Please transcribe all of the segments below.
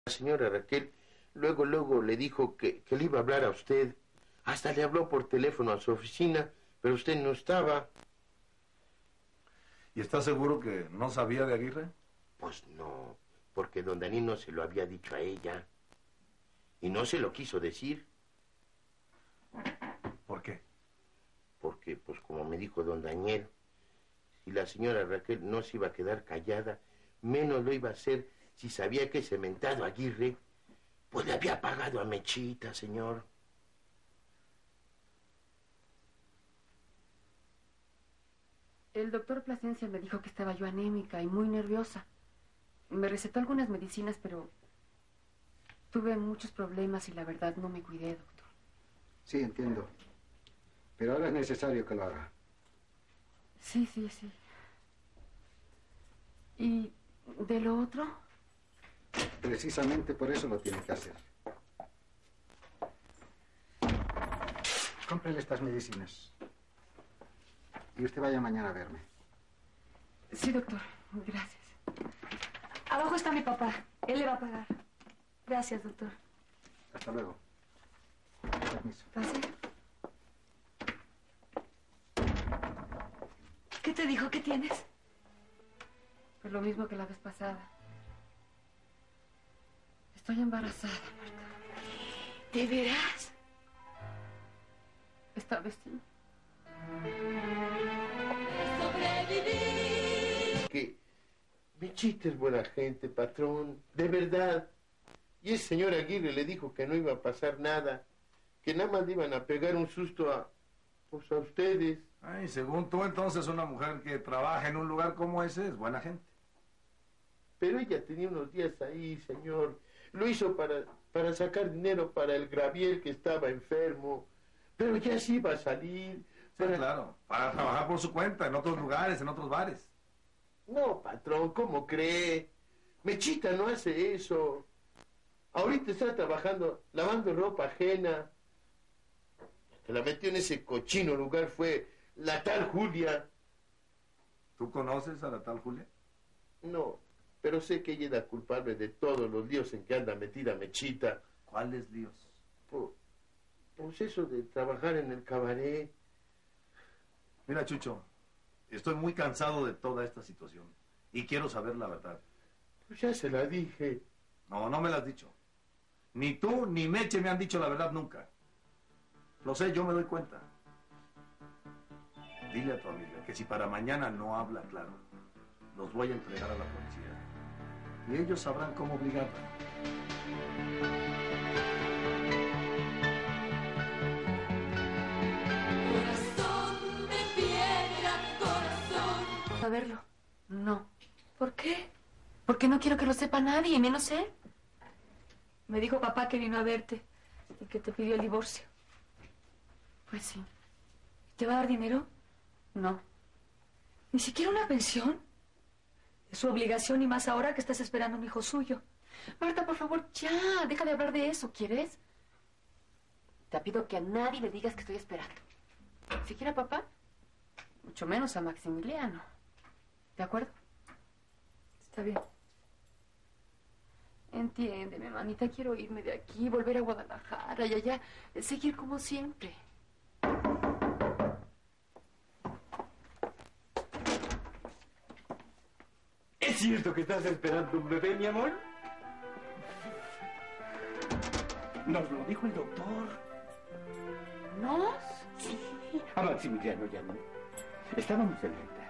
La señora Raquel luego le dijo que le iba a hablar a usted. Hasta le habló por teléfono a su oficina, pero usted no estaba. ¿Y está seguro que no sabía de Aguirre? Pues no, porque don Daniel no se lo había dicho a ella. Y no se lo quiso decir. ¿Por qué? Porque, pues como me dijo don Daniel, si la señora Raquel no se iba a quedar callada, menos lo iba a hacer si sabía que ese mentado Aguirre, pues le había pagado a Mechita, señor. El doctor Plasencia me dijo que estaba yo anémica y muy nerviosa. Me recetó algunas medicinas, pero tuve muchos problemas y la verdad no me cuidé, doctor. Sí, entiendo. Pero ahora es necesario que lo haga. Sí. ¿Y de lo otro? Precisamente por eso lo tiene que hacer. Cómprele estas medicinas. Y usted vaya mañana a verme. Sí, doctor. Gracias. Abajo está mi papá. Él le va a pagar. Gracias, doctor. Hasta luego. Permiso. ¿Pase? ¿Qué te dijo? ¿Qué tienes? Pues lo mismo que la vez pasada. Estoy embarazada, Marta. ¿De veras? Esta vez sí. Que Mechita es buena gente, patrón, de verdad. Y el señor Aguirre le dijo que no iba a pasar nada, que nada más le iban a pegar un susto a ustedes. Ay, según tú, entonces, una mujer que trabaja en un lugar como ese es buena gente. Pero ella tenía unos días ahí, señor. Lo hizo para sacar dinero para el Graviel que estaba enfermo. Pero ya sí iba a salir. Sí, claro, para trabajar por su cuenta, en otros lugares, en otros bares. No, patrón, ¿cómo cree? Mechita no hace eso. Ahorita está trabajando, lavando ropa ajena. Que la metió en ese cochino lugar fue la tal Julia. ¿Tú conoces a la tal Julia? No, pero sé que ella es la culpable de todos los líos en que anda metida Mechita. ¿Cuáles líos? Pues eso de trabajar en el cabaret. Mira, Chucho, estoy muy cansado de toda esta situación y quiero saber la verdad. Pues ya se la dije. No, no me la has dicho. Ni tú ni Meche me han dicho la verdad nunca. Lo sé, yo me doy cuenta. Dile a tu amiga que si para mañana no habla claro, los voy a entregar a la policía. Y ellos sabrán cómo obligarla. Corazón de piedra, corazón. ¿A verlo? No. ¿Por qué? Porque no quiero que lo sepa nadie, menos él. Me dijo papá que vino a verte y que te pidió el divorcio. Pues sí. ¿Te va a dar dinero? No. ¿Ni siquiera una pensión? Es su obligación y más ahora que estás esperando un hijo suyo. Marta, por favor, ya. Deja de hablar de eso, ¿quieres? Te pido que a nadie le digas que estoy esperando. Ni siquiera a papá. Mucho menos a Maximiliano. ¿De acuerdo? Está bien. Entiéndeme, manita. Quiero irme de aquí, volver a Guadalajara y allá seguir como siempre. ¿Es cierto que estás esperando un bebé, mi amor? Nos lo dijo el doctor. ¿Nos? Sí, a Maximiliano ya no. Estábamos en la entrada.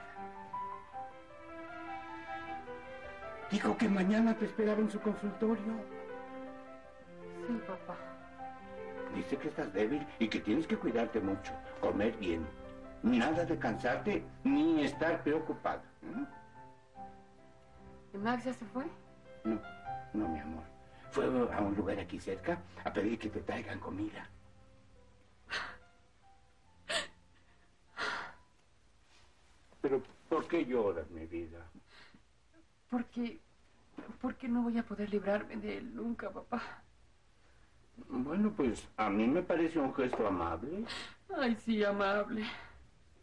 Dijo que mañana te esperaba en su consultorio. Sí, papá. Dice que estás débil y que tienes que cuidarte mucho, comer bien. Nada de cansarte ni estar preocupada. ¿Y Max ya se fue? No, mi amor. Fue a un lugar aquí cerca a pedir que te traigan comida. Pero, ¿por qué lloras, mi vida? Porque no voy a poder librarme de él nunca, papá. Bueno, pues a mí me parece un gesto amable. Ay, sí, amable.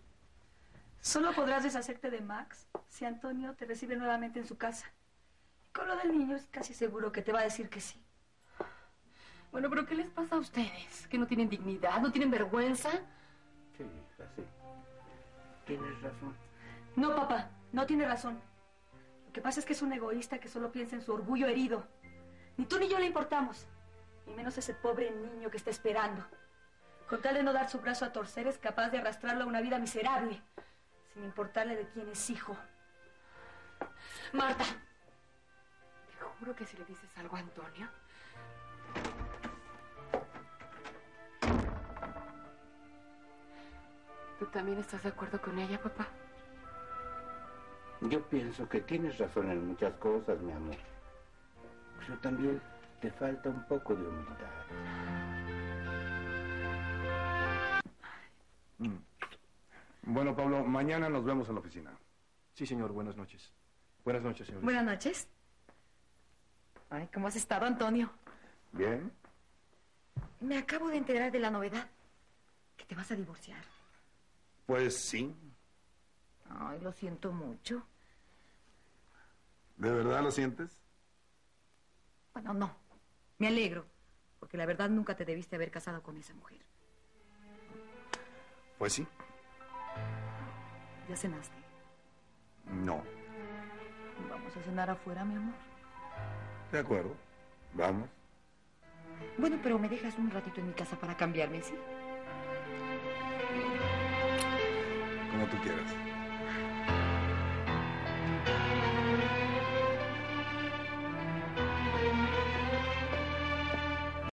Solo podrás deshacerte de Max si Antonio te recibe nuevamente en su casa. Con lo del niño es casi seguro que te va a decir que sí. Bueno, pero ¿qué les pasa a ustedes? ¿Que no tienen dignidad? ¿No tienen vergüenza? Sí, hija, sí. Tienes razón. No, papá, no tiene razón. Lo que pasa es que es un egoísta que solo piensa en su orgullo herido. Ni tú ni yo le importamos. Ni menos ese pobre niño que está esperando. Con tal de no dar su brazo a torcer, es capaz de arrastrarlo a una vida miserable, sin importarle de quién es hijo. Marta, te juro que si le dices algo a Antonio... ¿Tú también estás de acuerdo con ella, papá? Yo pienso que tienes razón en muchas cosas, mi amor. Pero también te falta un poco de humildad. Bueno, Pablo, mañana nos vemos en la oficina. Sí, señor, buenas noches. Buenas noches, señor. Buenas noches. Ay, ¿cómo has estado, Antonio? Bien. Me acabo de enterar de la novedad. Que te vas a divorciar. Pues sí. Ay, lo siento mucho. ¿De verdad lo sientes? Bueno, no. Me alegro. Porque la verdad nunca te debiste haber casado con esa mujer. Pues sí. ¿Ya cenaste? No. Vamos a cenar afuera, mi amor. De acuerdo. Vamos. Bueno, pero me dejas un ratito en mi casa para cambiarme, ¿sí? Como tú quieras.